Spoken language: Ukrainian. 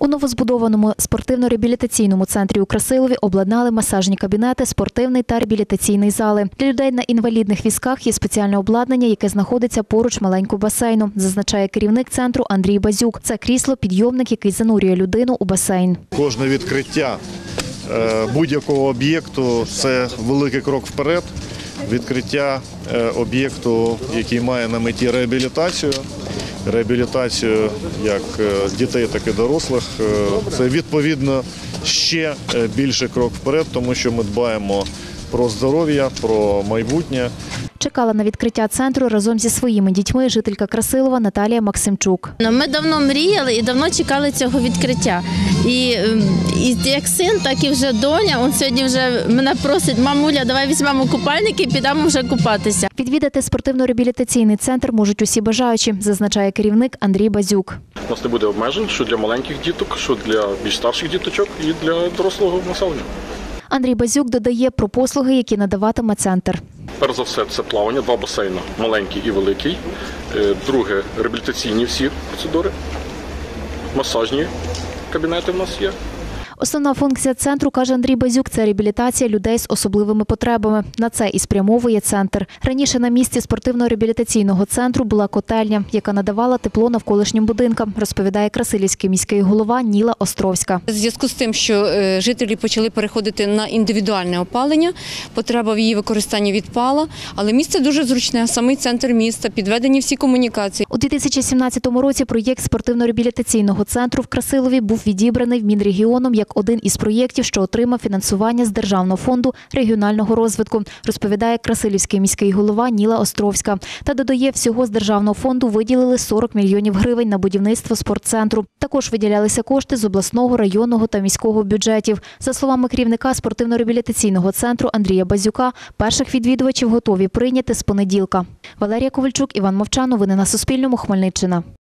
У новозбудованому спортивно-реабілітаційному центрі у Красилові обладнали масажні кабінети, спортивний та реабілітаційний зали. Для людей на інвалідних візках є спеціальне обладнання, яке знаходиться поруч маленького басейну, зазначає керівник центру Андрій Базюк. Це крісло-підйомник, який занурює людину у басейн. Кожне відкриття будь-якого об'єкту – це великий крок вперед. Відкриття об'єкту, який має на меті реабілітацію як дітей, так і дорослих, це відповідно ще більший крок вперед, тому що ми дбаємо про здоров'я, про майбутнє. Чекала на відкриття центру разом зі своїми дітьми жителька Красилова Наталія Максимчук. Ми давно мріяли і давно чекали цього відкриття. І як син, так і вже доня. Он сьогодні вже мене просить: мамуля, давай візьмемо купальники і підемо вже купатися. Відвідати спортивно-реабілітаційний центр можуть усі бажаючі, зазначає керівник Андрій Базюк. У нас не буде обмежень, що для маленьких діток, що для більш старших діточок і для дорослого населення. Андрій Базюк додає про послуги, які надаватиме центр. Перш за все, це плавання, 2 басейни, маленький і великий. Друге, реабілітаційні всі процедури, масажні кабінети в нас є. Основна функція центру, каже Андрій Базюк, це реабілітація людей з особливими потребами. На це і спрямовує центр. Раніше на місці спортивно-реабілітаційного центру була котельня, яка надавала тепло навколишнім будинкам, розповідає красилівський міський голова Ніла Островська. У зв'язку з тим, що жителі почали переходити на індивідуальне опалення, потреба в її використанні відпала, але місце дуже зручне, самий центр міста, підведені всі комунікації. У 2017 році проєкт спортивно-реабілітаційного центру в Красилові був відібраний в Мінрегіоном як один із проєктів, що отримав фінансування з Державного фонду регіонального розвитку, розповідає красилівський міський голова Ніла Островська. Та додає, всього з Державного фонду виділили 40 мільйонів гривень на будівництво спортцентру. Також виділялися кошти з обласного, районного та міського бюджетів. За словами керівника спортивно-реабілітаційного центру Андрія Базюка, перших відвідувачів готові прийняти з понеділка. Валерія Ковальчук, Іван Мовчан. Новини на Суспільному. Хмельниччина.